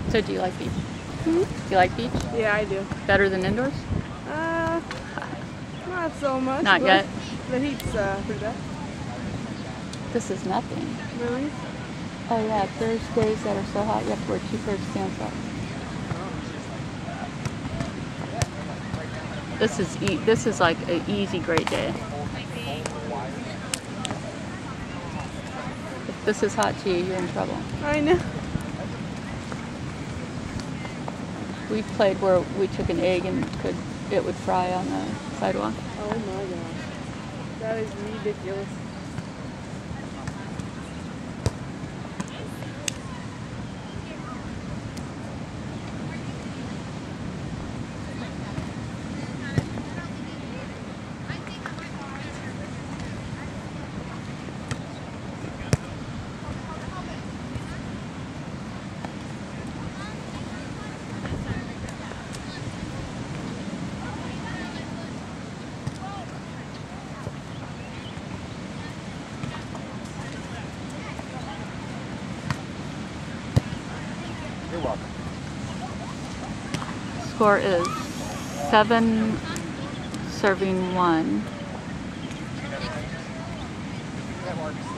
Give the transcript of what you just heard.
So do you like beach? Hmm? Do you like beach? Yeah, I do. Better than indoors? Not so much. Not but yet. The heat's pretty bad. This is nothing. Really? Oh yeah, there's days that are so hot you have to wear 2 pairs of pants up. This is like an easy great day. If this is hot to you, you're in trouble. I know. We played where we took an egg and it would fry on the sidewalk. Oh my gosh. That is ridiculous. You're welcome. Score is 7 serving 1. That works.